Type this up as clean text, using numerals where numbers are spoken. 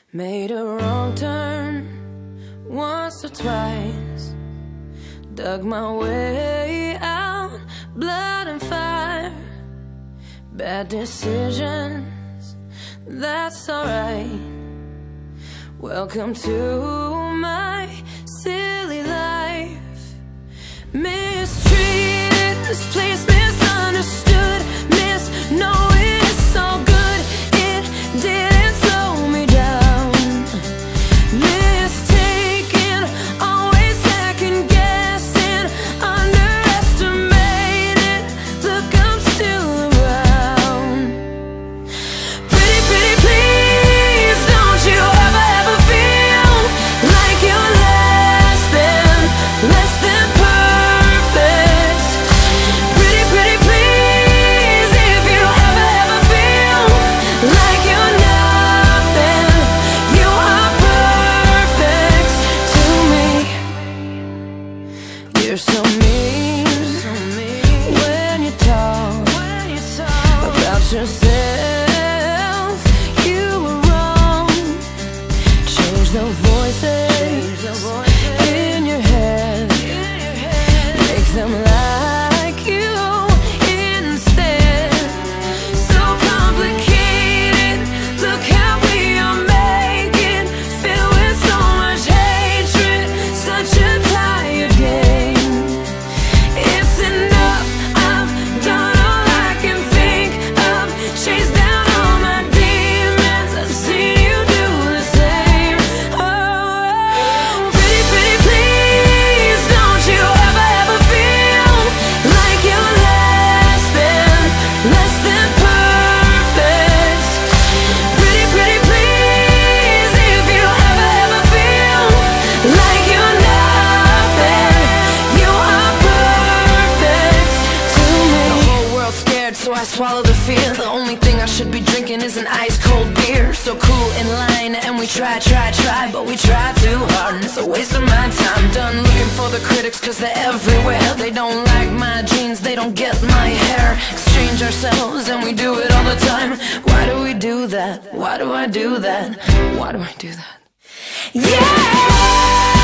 Made a wrong turn once or twice, dug my way out, blood and fire. Bad decisions, that's alright. Welcome to my silly life. Mistreated, misplaced, misunderstood, knowing it's all good. It didn't slow me down. Mistaken, always second guessing, underestimated. Look, I'm still around. Pretty, pretty, please, don't you ever feel like you're less than perfect. Pretty, pretty, please, if you ever feel like you're nothing, you are perfect to me. You're so mean when you talk about yourself. You were wrong. Change the voices in your head, make them like you instead. So complicated, look how we are making, filled with so much hatred, such a tired game. It's enough, I've done all I can think of, chased down all my demons, I've seen you do the same. Oh, pretty, pretty, please, don't you ever feel like you're less than perfect. Pretty, pretty, please, if you ever feel like you're nothing, you are perfect to me. The whole world's scared, so I swallow the fear. The only thing I should be drinking is an ice cold beer. So cool in line, and we try, but we try too hard, and it's a waste of my time. Done looking for the critics, cause they're everywhere. They don't like my jeans, they don't get my hair. Exchange ourselves, and we do it all the time. Why do we do that? Why do I do that? Why do I do that? Yeah!